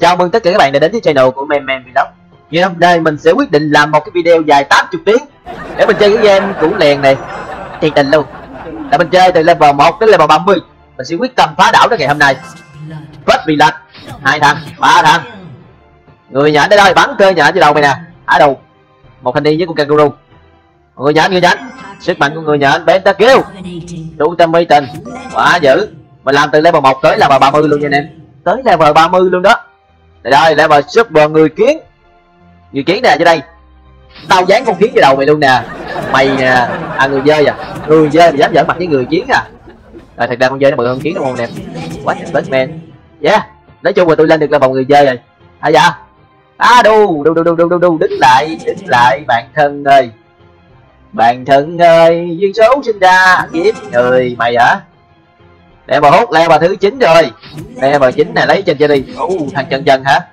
Chào mừng tất cả các bạn đã đến với channel của Mem Vlog. Ngày hôm nay mình sẽ quyết định làm một cái video dài 80 tiếng để mình chơi cái game củ lèn này thiệt tình luôn. Là mình chơi từ level 1 đến level 30. Mình sẽ quyết tâm phá đảo tới ngày hôm nay. First bị lệch, 2 thằng, 3 thằng. Người nhện đây đây, bắn cơ nhện trên đầu mày nè. Thả đầu. Một thanh niên với con kangaroo. Người nhện. Sức mạnh của người nhện pentakill. Đủ tâm mi tình. Quá dữ. Mình làm từ level 1 tới level 30 luôn nha anh em. Tới level 30 luôn đó. Đây level super người kiến. Người kiến nè, trên đây. Tao dán con kiến trên đầu mày luôn nè. Mày nè. À, người dơi à. Người dơi mà dám giỡn mặt với người kiến à. Rồi thật ra con dơi nó bự hơn kiến đúng không nè. Quá trời best man. Yeah. Nói chung là tôi lên được level người dơi rồi. À dạ. À đu đứng lại bạn thân ơi. Bạn thân ơi, duyên số sinh ra kiếp người mày hả? Level hút level thứ 9 rồi. Level 9 này lấy chân chơi đi. Thằng chân dân hả?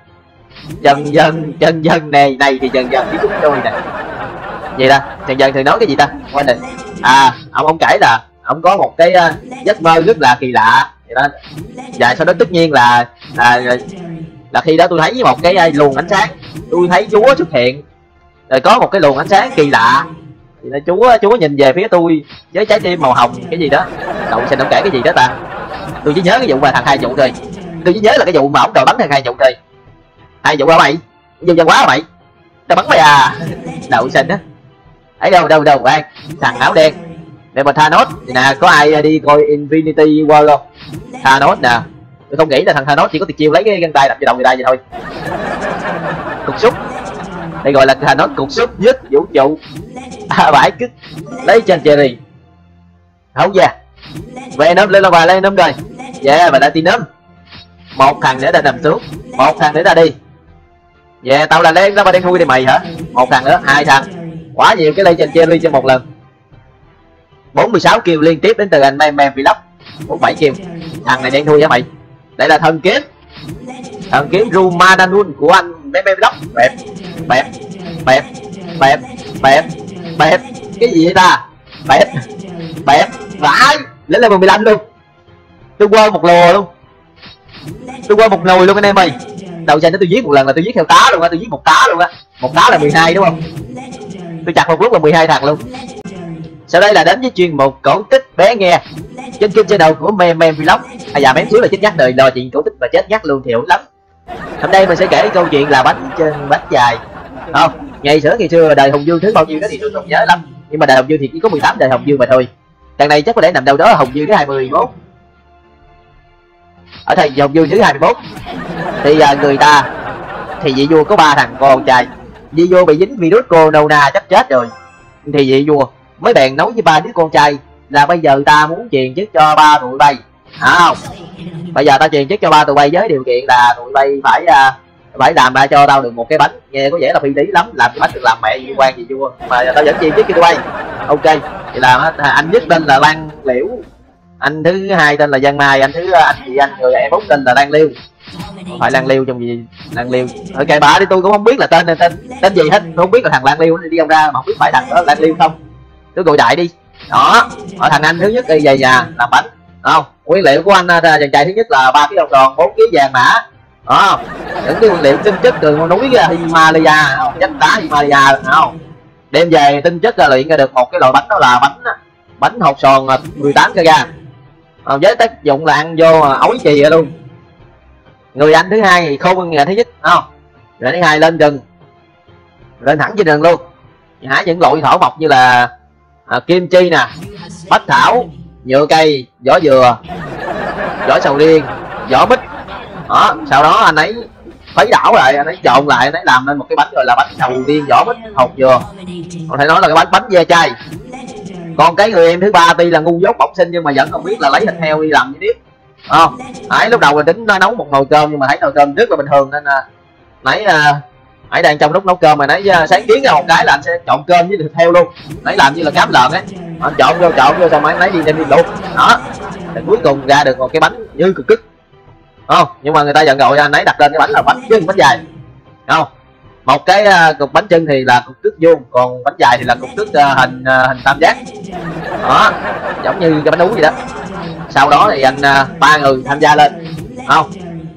Chân dân này thì chân dân với chúng tôi nè. Gì ta? Chân dân thường nói cái gì ta? Quên rồi. À, ông kể là ông có một cái giấc mơ rất là kỳ lạ vậy đó. Và sau đó tất nhiên là khi đó tôi thấy một cái luồng ánh sáng, tôi thấy Chúa xuất hiện. Rồi có một cái luồng ánh sáng kỳ lạ. Thì là Chúa nhìn về phía tôi với trái tim màu hồng cái gì đó. Đậu xin ông kể cái gì đó ta? Tôi chỉ nhớ cái vụ mà thằng hai vụ thôi. Tôi chỉ nhớ là cái vụ mà ông đòi bắn thằng hai vụ thôi. Hai vụ hả mày? Dân văn quá hả mày? Tao bắn mày à? Đậu xin á. Ấy đâu ai? Thằng áo đen. Để mà Thanos thì nè, có ai đi coi Infinity War không? Thanos nè. Tôi không nghĩ là thằng Thanos chỉ có tuyệt chiêu lấy cái găng tay đập vào đầu người ta vậy thôi. Cục súc. Đây gọi là Thanos cục súc nhất vũ trụ. Bãi kích lấy trên cherry. Không da. Venom lên là Venom rồi. Yeah, và Platinum. Một thằng để ta nằm xuống, một thằng để ta đi. Yeah, tao là đen, tao mà đen thui đi mày hả? Một thằng nữa, 2 thằng. Quá nhiều cái Legend Cherry trên một lần. 46 kill liên tiếp đến từ anh Mem Vlog. 47 kill. Thằng này đen thui hả mày? Đây là thần kiếm. Thần kiếm Rumadanun của anh Mem Vlog. Bẹp. Cái gì vậy ta? Bẹp. Vãi, lên level 15 luôn. Tôi quên một lùa luôn. Tôi quên một nồi luôn anh em ơi. Đầu tranh nó tôi giết một lần là tôi giết theo tá luôn á, tôi giết một tá luôn á. Một tá là 12 đúng không? Tôi chặt một lúc là 12 thằng luôn. Sau đây là đến với chuyên mục cổ tích bé nghe trên kênh channel của Mem Vlog. À dạ, mém xíu là chết nhắc đời lo chuyện cổ tích và chết nhắc luôn thì ổn lắm. Hôm nay mình sẽ kể câu chuyện là bánh trên bánh dài. Không, ngày xưa đời Hùng Vương thứ bao nhiêu đó thì tôi không nhớ lắm. Nhưng mà đời Hùng Vương thì chỉ có 18 đời Hùng Vương mà thôi. Đằng này chắc có thể nằm đâu đó Hùng Vương thứ 21. Ở thời Hùng Vương thứ 21 thì người ta thì vị vua có 3 thằng con trai. Vị vua bị dính virus corona chắc chết rồi. Thì vị vua mới bèn nói với 3 đứa con trai là bây giờ ta muốn truyền chức cho 3 tụi bay. Không, bây giờ ta truyền chức cho 3 tụi bay với điều kiện là tụi bay phải làm ra cho tao được một cái bánh. Nghe có vẻ là phi lý lắm, làm cái bánh được làm mẹ gì quan gì vua mà tao vẫn truyền chức cho tụi bay. Ok, thì là anh nhất tên là Lan Liễu, anh thứ hai tên là Giang Mai, anh người em út tên là Lan Liêu. Phải Lan Liêu trong gì? Lan Liêu. Ok bà đi, tôi cũng không biết là tên gì hết, tôi không biết là thằng Lan Liêu đi đâu ra mà không biết phải thằng đó Lan Liêu không. Cứ gọi đại đi. Đó, ở thằng anh thứ nhất đi về nhà làm bánh. Không, nguyên liệu của anh chàng trai thứ nhất là 3 kg đồng tròn, 4 kg vàng mã. Đó, những cái nguyên liệu tinh chất từ núi Himalaya, chất đá Himalaya, không? Đem về tinh chất luyện ra được một cái loại bánh, đó là bánh hột sòn 18 kg. Với tác dụng là ăn vô ối chì luôn. Người anh thứ hai thì khôn hơn người thứ nhất, không? Người thứ hai lên rừng, lên thẳng trên rừng luôn, hái những loại thảo mộc như là kim chi nè, bách thảo, nhựa cây, vỏ dừa, vỏ sầu riêng, vỏ mít. Đó, sau đó anh ấy khuấy đảo lại, anh ấy trộn lại, anh ấy làm nên một cái bánh gọi là bánh sầu riêng, vỏ mít, hột dừa. Có thể nói là cái bánh ve chai. Còn cái người em thứ ba tuy là ngu dốt bẩm sinh nhưng mà vẫn không biết là lấy thịt heo đi làm gì tiếp. Không, ấy lúc đầu là tính nấu một nồi cơm nhưng mà thấy nồi cơm rất là bình thường nên nãy đang trong lúc nấu cơm mà nãy sáng kiến ra một cái là anh sẽ trộn cơm với thịt heo luôn. Nãy làm như là cám lợn ấy, anh trộn vô xong anh lấy đi đem đi luộc. Đó, thì cuối cùng ra được một cái bánh như cực cức. Không, nhưng mà người ta giận rồi anh ấy đặt lên cái bánh là bánh chân bánh dài. Không, một cái cục bánh chân thì là cục cức vuông, còn bánh dài thì là cục cức hình tam giác. Đó, giống như cái bánh ú vậy đó. Sau đó thì anh 3 người tham gia lên. Không,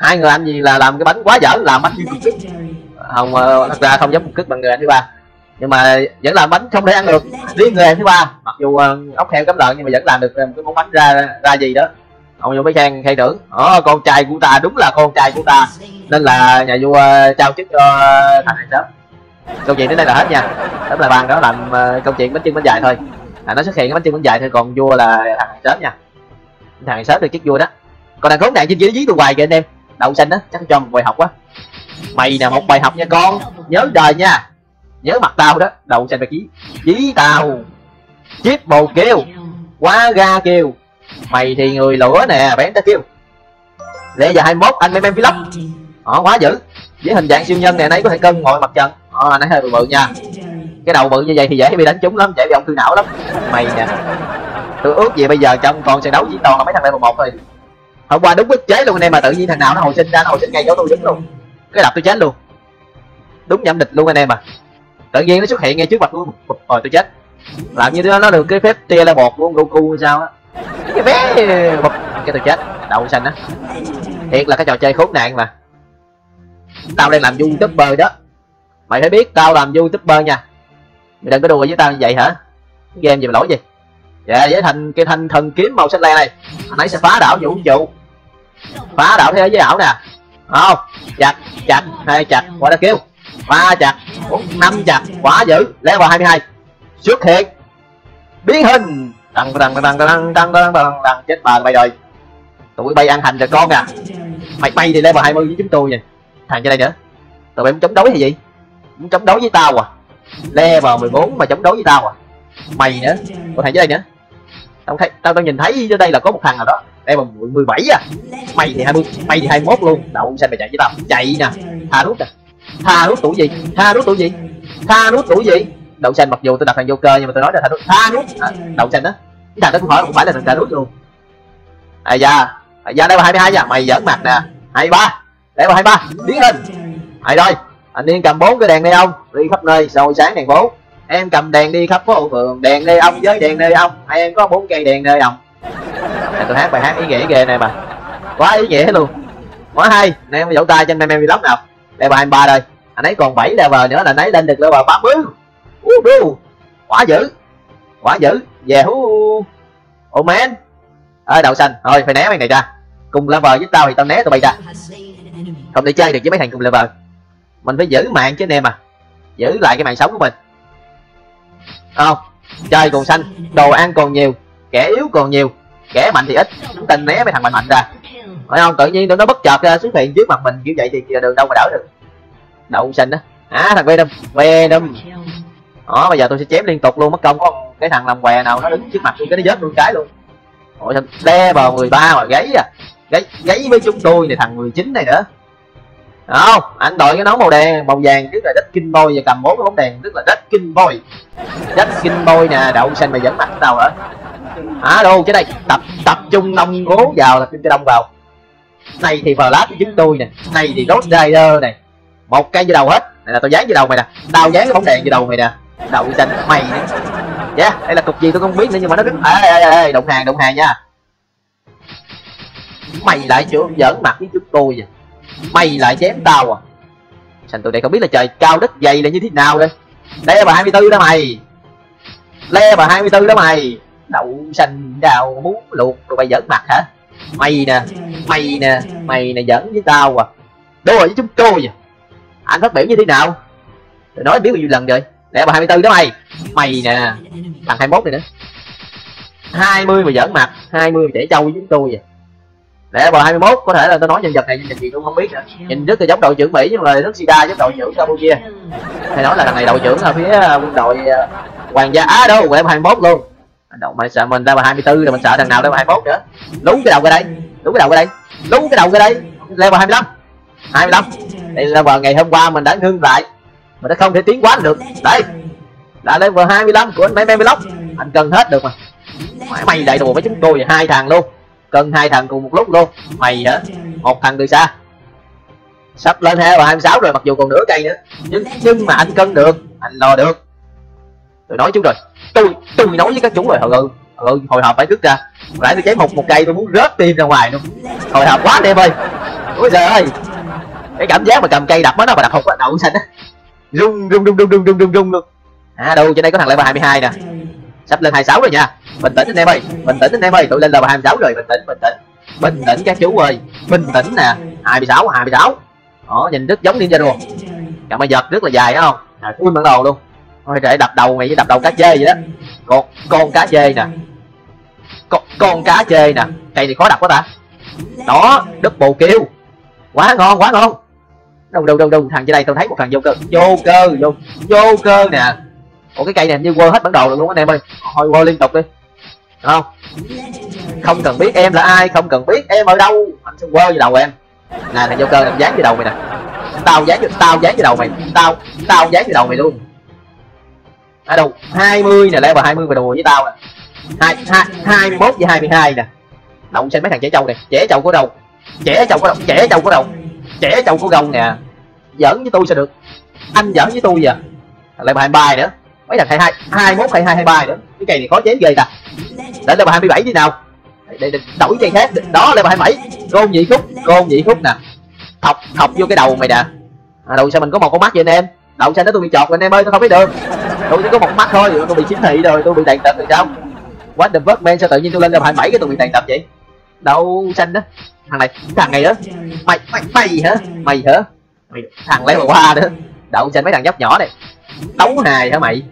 Hai người anh gì là làm cái bánh quá dở, làm bánh như cức. Không, thật ra không giống cức bằng người anh thứ ba, nhưng mà vẫn làm bánh không thể ăn được riêng người anh thứ ba. Mặc dù ốc heo cắm lợn nhưng mà vẫn làm được cái món bánh ra gì đó. Ông vua mới khen thưởng. Con trai của ta, đúng là con trai của ta, nên là nhà vua trao chức cho thằng này sớm. Câu chuyện đến đây là hết nha. Tấm là bàn đó làm câu chuyện bánh chưng bánh dài thôi. Nó xuất hiện cái bánh chưng bánh dài thôi, còn vua là thằng này sớm nha. Thằng này sớm được chức vua đó. Còn thằng khốn nạn trên kia nó dí tôi hoài kìa anh em. Đậu xanh đó chắc cho một bài học quá. Mày nè, một bài học nha con, nhớ đời nha, nhớ mặt tao đó. Đậu xanh phải dí tao. Chip bồ kêu, quá ga kêu. Mày thì người lửa nè, bén ta kêu. Lẽ giờ 21 anh mem vlog. Quá dữ. Với hình dạng siêu nhân này nấy có thể cân ngồi mặt trần. Nãy hơi bự nha. Cái đầu bự như vậy thì dễ bị đánh trúng lắm, dễ bị ung thư não lắm. Mày nè, tôi ước gì bây giờ trong còn trận đấu chỉ toàn là mấy thằng level 1 thôi. Hôm qua đúng bức chế luôn anh em, mà tự nhiên thằng nào nó hồi sinh ra, nó hồi sinh ngay chỗ tôi đúng luôn. Cái đập tôi chết luôn. Đúng nhẩm địch luôn anh em à. Tự nhiên nó xuất hiện ngay trước mặt tôi. Rồi tôi chết. Làm như nó được cái phép tia la bột của Goku hay sao á. Cái vé cái tôi chết. Đậu xanh á. Thiệt là cái trò chơi khốn nạn mà. Tao đang làm YouTuber đó. Mày phải biết tao làm YouTuber nha. Mày đừng có đùa với tao như vậy hả? Game gì mà lỗi gì? Dạ, với cái thanh thần kiếm màu xanh len này, anh ấy sẽ phá đảo vũ trụ. Phá đảo thế giới ảo nè. Không, chặt, hai chặt, quả đã kêu. 3 chặt, 4, 5 chặt, quả dữ. Level 22 xuất hiện. Biến hình. Tăng chết bà mày rồi. Tụi bay ăn hành rồi con à. Mày thì level 20 với chúng tôi nè. Thằng trên đây nữa. Tụi bay muốn chống đối hay gì? Muốn chống đối với tao à? Level 14 mà chống đối với tao à? Mày nữa. Còn thằng dưới đây nữa. Tao nhìn thấy dưới đây là có một thằng nào đó. Level 17 à. Mày thì 20, mày thì 21 luôn. Đậu xanh mày chạy với tao. Chạy nè. Tha nút nè. Tha nút tuổi gì? Tha nút tuổi gì? Tha nút tuổi gì? Đậu xanh mặc dù tôi đặt thằng Joker nhưng mà tôi nói là tha nút. Đậu xanh đó. Cái thằng đó cũng hỏi cũng phải là thằng tha nút luôn. Da level 22 nha. Mày giỡn mặt nè. 23. Level 23. Biến hình. Rồi. Anh Điên cầm 4 cái đèn đây ông, đi khắp nơi soi sáng đèn phố. Em cầm đèn đi khắp phố phường, đèn nơi ông với đèn nơi ông. Em có 4 cây đèn nơi ông. Tôi hát bài hát ý nghĩa ghê này mà. Quá ý nghĩa luôn. Quá hay. Nè em vỗ tay cho anh em vlog nào. Level 23 rồi. Anh ấy còn 7 level nữa là anh ấy lên được level 30. Quá dữ. Quá dữ. Về hú. Oh man. Đậu xanh. Thôi phải né mấy này ra. Cùng level với tao thì tao né tụi bay ra. Không thể chơi được với mấy thằng cùng level. Mình phải giữ mạng chứ anh em à. Giữ lại cái mạng sống của mình. Không, chơi còn xanh, đồ ăn còn nhiều, kẻ yếu còn nhiều, kẻ mạnh thì ít. Chúng ta né mấy thằng mạnh ra. Phải không? Tự nhiên tụi nó bất chợt xuất hiện trước mặt mình kiểu vậy thì đường đâu mà đỡ được. Đậu xanh đó. Thằng Venom. Bây giờ tôi sẽ chém liên tục luôn, mất công có cái thằng làm què nào nó đứng trước mặt tôi cái nó vớt luôn cái luôn. Ôi sao level 13 mà gáy à. Gáy với chúng tôi này, thằng 19 này nữa. Không, anh đội cái nón màu đen, màu vàng tức là đất kinh boy và cầm 4 cái bóng đèn tức là đất kinh boy. Đất kinh boy nè, đậu xanh mày dẫn mặt tao hả? Đâu chứ đây, tập trung đông cố vào, tập trung cho đông vào. Này thì flash của chúng tôi nè, này thì Ghost Rider này. Một cây vô đầu hết. Này là tao dán vô đầu mày nè, tao dán cái bóng đèn vô đầu mày nè. Đậu xanh mày nè. Đây là cục gì tôi không biết nữa nhưng mà nó rất động hàng nha. Mày lại chưa giỡn mặt với chúng tôi vậy. Mày lại chém tao à. Xanh tụi này không biết là trời cao đất dày là như thế nào đây. Level 24 đó mày. Level 24 đó mày. Đậu xanh đào muốn luộc rồi mày giỡn mặt hả? Mày nè giỡn với tao à. Đùa với chúng tôi à. Anh phát biểu như thế nào? Tôi nói biết bao nhiêu lần rồi. Level 24 đó mày. Mày nè. Thằng 21 này nữa. 20 mà giỡn mặt, 20 mà để trâu với chúng tôi à. Level 21 có thể là tôi nói nhân vật này nhân vật gì tôi không biết nữa. Nhìn rất là giống đội trưởng Mỹ nhưng mà rất sida giống đội trưởng Campuchia. Hay nói là thằng này đội trưởng ở phía quân đội hoàng gia đâu level 21 luôn. Đâu mà sợ mình level 24 rồi mình sợ thằng nào level 21 nữa. Đúng cái đầu cái đây. Level 25. Đây level ngày hôm qua mình đã ngưng lại. Mình đã không thể tiến quá được. Đây. Là level 25 của anh Mem Vlog. Anh cần hết được mà. Mày lại đùa với chúng tôi 2 thằng luôn. Cần 2 thằng cùng một lúc luôn. Mày hả? Một thằng từ xa. Sắp lên level 26 rồi mặc dù còn nửa cây nữa. Nhưng mà anh cân được, anh lo được. Tôi nói chú rồi. Tôi nói với các chú rồi. Hồi hộp phải rút ra. Lại tôi chém một cây tôi muốn rớt tim ra ngoài luôn. Hồi hộp quá anh em ơi. Ôi giời ơi, cái cảm giác mà cầm cây đập nó mà đập hụt á, đậu xanh á, rung luôn. Đâu trên đây có thằng level 22 nè, sắp lên 26 rồi nha. Bình tĩnh anh em ơi, bình tĩnh anh em ơi, tụi lên level 26 rồi, bình tĩnh các chú ơi, bình tĩnh nè. 26 đó, nhìn rất giống ninja luôn. Cầm ma giật rất là dài đúng không? Full bản đồ luôn. Thôi để đập đầu mày với đập đầu cá chê vậy đó. Con cá chê nè, con cá chê nè, cây này khó đập quá ta. Đó, double kill, quá ngon. Đâu thằng trên đây tôi thấy một thằng vô cơ nè. Ủa cái cây này như quơ hết bản đồ rồi luôn anh em ơi, hồi quơ liên tục đi, được không? Không cần biết em là ai, không cần biết em ở đâu, anh sẽ quơ vô đầu em. Nè thằng vô cơ làm dán vô đầu mày nè, tao dán vô đầu mày, tao dán vô đầu mày luôn. À đâu 20 nè, level 20 mà đùa với tao nè. 21 với 22 nè. Động xem mấy thằng trẻ trâu này, trẻ trâu có gông nè. Giỡn với tôi sao được, anh giỡn với tôi giờ. Level 23 nữa, mấy thằng 21, 22, 23 nữa. Cái cây này khó chém ghê ta. Để level 27 đi nào. Để đổi cây khác. Đó level 27. Côn nhị khúc nè. Thọc vô cái đầu mày nè. Đầu sao mình có một con mắt vậy anh em? Đậu xanh đó tôi bị chọt rồi anh em ơi, tôi không biết được. Tôi chỉ có một mắt thôi, tôi bị chính thị rồi, tôi bị tàn tật rồi sao? What the fuck man, sao tự nhiên tôi lên level 27 cái tôi bị tàn tật vậy? Đậu xanh đó. Thằng này đó. Mày hả? Thằng level 3 nữa. Đậu xanh mấy thằng nhóc nhỏ này. Tấu hài hả mày?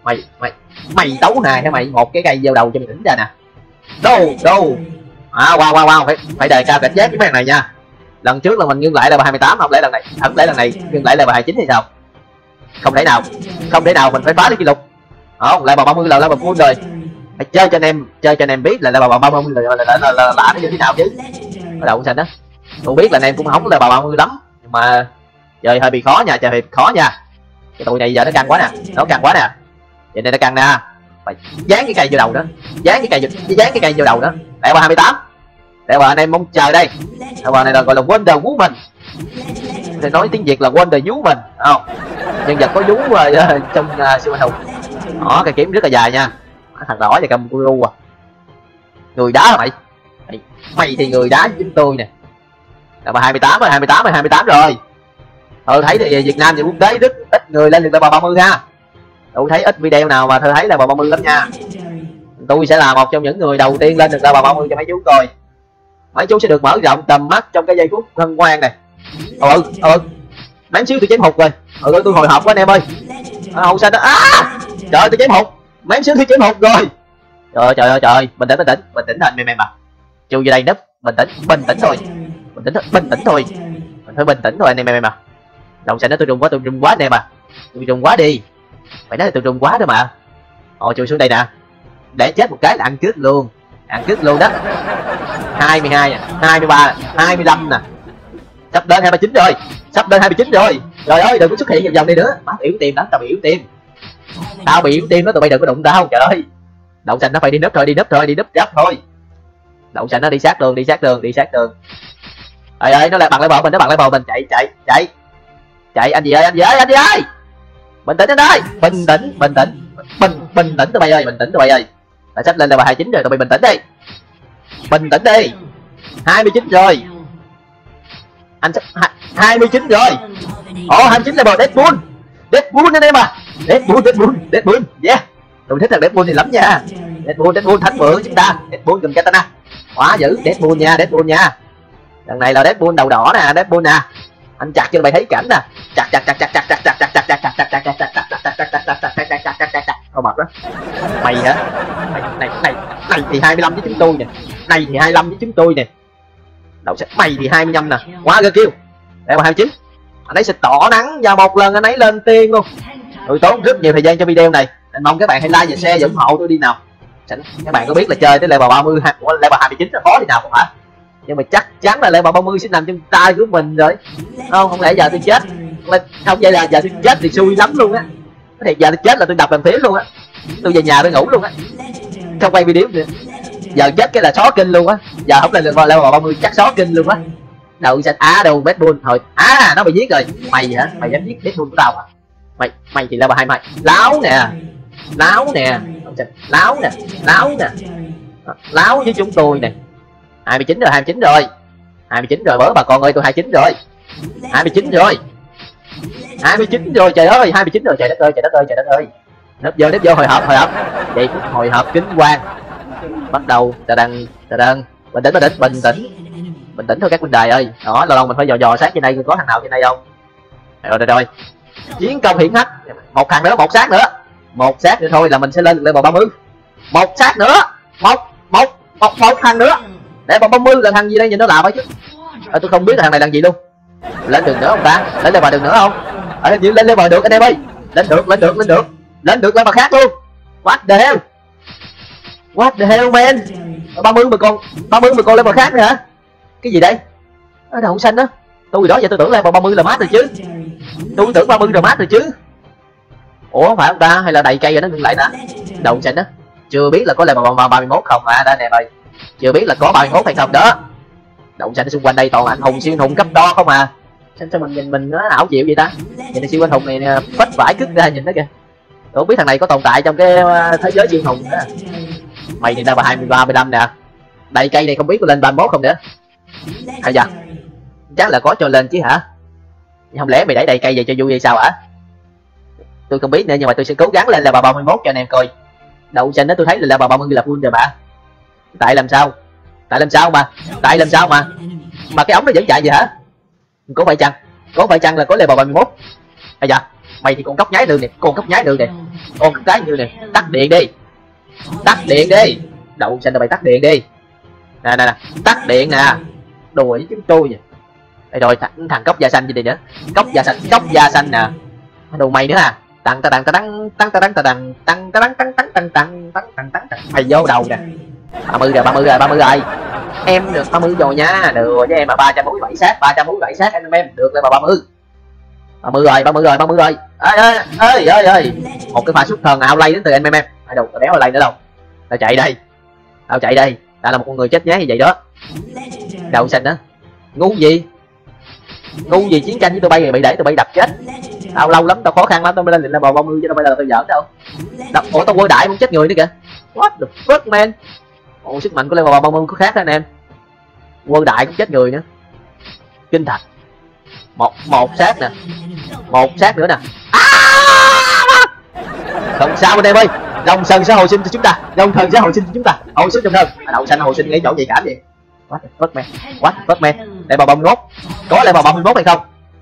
Mày tấu hài hả mày? Một cái cây vô đầu cho mày đỉnh ra nè. Đâu. Wow, phải đề cao cảnh giác với mấy thằng này nha. Lần trước là mình ngưng lại level 28, không lẽ lần này ngưng lại level 29 thì sao? Không thể nào, mình phải phá được kỷ lục. Không, level 30 là level full rồi. Phải chơi cho anh em biết là level 30 là nó như thế nào chứ. Cái đầu xanh đó. Tôi biết là anh em cũng không level 30 lắm, nhưng mà trời hơi bị khó nha, cái tụi này giờ nó căng quá nè, vậy nên nó căng nè. Phải dán cái cây vô đầu đó, dán cái cây vô đầu đó. Level 28. Level anh em mong chờ đây. Level này là gọi là Wonder Woman. Thì nói tiếng Việt là Wonder Woman, không? Nhân vật có vú trong siêu anh hùng. Đó, cây kiếm rất là dài nha. Thằng đỏ và cầm Kuru à. Người đá hả mày? Mày thì người đá với chúng tôi nè. Level 28 rồi. Thấy thì Việt Nam và quốc tế rất ít người lên được level 30 ha. Tôi thấy ít video nào mà thấy level 30 lắm nha. Tôi sẽ là một trong những người đầu tiên lên được level 30 cho mấy chú coi. Mấy chú sẽ được mở rộng tầm mắt trong cái giây phút hân hoan này. Mém xíu tôi chém hụt rồi. Tôi hồi hộp quá anh em ơi. Hậu xanh đó. Trời tôi chém hụt. Mém xíu tôi chém hụt rồi. Trời ơi, bình tĩnh thôi anh em à. Chui vô đây nấp, bình tĩnh thôi. Mình phải bình tĩnh thôi anh em à. Đồng xanh đó tôi rung quá anh em à. Tôi rung quá đi. Phải nói là tôi rung quá đó mà. Chui xuống đây nè. Để chết một cái là ăn cướp luôn đó. 22 nè, 23 nè, 25 nè. Sắp lên 29 rồi. Trời ơi, đừng có xuất hiện vòng này nữa. Má yếu tim lắm, tao bị yếu tim đó, tụi bay đừng có đụng tao, trời ơi. Đậu xanh nó phải đi nấp gấp thôi. Đậu xanh nó đi sát đường. Trời ơi, nó lại bằng level mình, chạy anh gì ơi. Bình tĩnh anh ơi, bình tĩnh tụi bay ơi. Đã sắp lên level 29 rồi, tụi bay bình tĩnh đi. 29 rồi. Anh sắp 29 rồi. 29 level Deadpool anh em à. Deadpool. Yeah. Tôi thích thằng Deadpool này lắm nha. Deadpool thánh vượng chúng ta. Deadpool cầm katana. Quá dữ, Deadpool nha. Lần này là Deadpool đầu đỏ nè, anh chặt cho mày thấy cảnh nè. Chặt. Thôi mệt đó. Mày hả? Này thì 25 với chúng tôi nè. Đậu sẽ mày thì 25 nè. Quá ghê kêu. Để mà 29. Anh ấy sẽ tỏ nắng vào một lần anh ấy lên tiên luôn. Tôi tốn rất nhiều thời gian cho video này. Anh mong các bạn hãy like và share và ủng hộ tôi đi nào. Các bạn có biết là chơi tới level 30 level 29 nó khó thì nào không hả? Nhưng mà chắc chắn là level 30 sẽ nằm trong tay của mình rồi. Không lẽ giờ tôi chết. Không vậy là giờ tôi chết thì xui lắm luôn á. Thiệt giờ tôi chết là tôi đập bàn phím luôn á. Tôi về nhà tôi ngủ luôn á. Không quay video nữa. Giờ chết cái là xóa kinh luôn á. Giờ không lên level 30 chắc xóa kinh luôn á. Đậu xanh đâu Deadpool thôi. Nó bị giết rồi. Mày hả? Mày dám giết Deadpool của tao hả? Mày thì level 22. Láo nè. Láo với chúng tôi nè. 29 rồi. 29 rồi bớ bà con ơi, tôi 29 rồi. 29 rồi. 29 rồi, trời ơi, 29 rồi, trời đất ơi, trời đất ơi, trời đất ơi. Nếp vô hồi hộp. Vậy phút hồi hộp kính quang. Bắt đầu ta đang bình tĩnh thôi các huynh đài ơi. Đó, lâu mình phải dò sát trên đây có thằng nào trên đây không. Rồi. Chiến công hiển hách. Một thằng nữa, một xác nữa thôi là mình sẽ lên được level 30. Một xác nữa. Một thằng nữa. Level 30 là thằng gì đây, nhìn nó làm ấy chứ. Tôi không biết là thằng này làm gì luôn. Lên đường nữa không ta? Lên level đường nữa không? Hình như lên level được anh em ơi. Lên được level khác luôn. What the hell man. 30 mà còn level khác nữa hả? Cái gì đây? Ở đậu xanh á. Tôi đó giờ tôi tưởng level 30 là mát rồi chứ. Tôi tưởng 30 rồi mát rồi chứ. Ủa phải không ta? Hay là đầy cây rồi nó ngừng lại ta? Đậu xanh á. Chưa biết là có level 31 không à anh em ơi. Chưa biết là có 31 hay không đó. Đậu xanh xung quanh đây toàn anh hùng siêu anh hùng cấp đo không à. Sao mình nhìn mình nó ảo diệu vậy ta? Nhìn siêu anh hùng này phách vải cứt ra nhìn nó kìa. Tôi không biết thằng này có tồn tại trong cái thế giới siêu anh hùng đó. Mày thì ra 23, 25 nè. Đầy cây này không biết có lên 31 không nữa. Hay dạ. Chắc là có cho lên chứ hả? Không lẽ mày đẩy đầy cây về cho vui hay sao hả? Tôi không biết nữa nhưng mà tôi sẽ cố gắng lên level 31 cho anh em coi. Đậu xanh đó tôi thấy là level 30 là full rồi mà. Tại làm sao mà mà cái ống nó vẫn chạy vậy hả? Có phải chăng là có level 31? Hay dạ. Mày thì con cóc nhái đường nè, con cóc nhái như nè. Tắt điện đi. Đậu xanh là mày tắt điện đi. Nè tắt điện nè. Đùa với chúng tôi vậy. Đây rồi thằng cốc da xanh gì nữa. Cốc da xanh nè. Đồ mày nữa à. Tăng. Mày vô đầu nè. 30 rồi. Em được 30 rồi nha. Được với em mà 347 sát anh em được lên vào 30. 30 rồi. Ơi. Một cái pha xuất thần outlay đến từ anh em. Ai đâu, tao đéo outlay nữa đâu. Tao chạy đây. Tao là một con người chết nhé như vậy đó. Đậu xanh á. Ngu gì chiến tranh với tụi bay bị để tụi bay đập chết. Tao lâu lắm, tao khó khăn lắm tao mới lên level 30 chứ đâu phải là tao giỡn đâu. Ủa tao quơ đại muốn chết người nữa kìa. What the fuck man. Ồ sức mạnh của level 30 có khác đó anh em. Quơ đại cũng chết người nữa. Kinh thật. Một sát nè. Một sát nữa nè. Không sao anh em ơi. Long Sơn sẽ hồi sinh cho chúng ta. Hồi sinh trong thân. Đậu xanh hồi sinh ngay chỗ gì cảm vậy. What the fuck man. Level 31. Có level 31 hay không?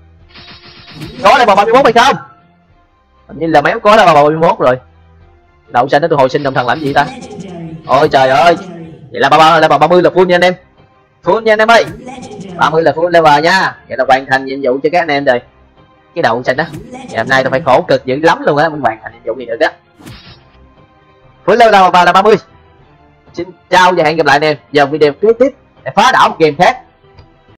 Hình như là méo có level 31 rồi. Đậu xanh đó tôi hồi sinh trong thần làm gì ta? Ôi trời ơi. Vậy là level 30 là full nha anh em. Ơi. 30 là full level nha. Vậy là hoàn thành nhiệm vụ cho các anh em rồi. Cái đậu xanh đó. Ngày hôm nay tôi phải khổ cực dữ lắm luôn á mới hoàn thành nhiệm vụ này được á. Full level là 30. Xin chào và hẹn gặp lại anh em vào video kế tiếp để phá đảo một game khác.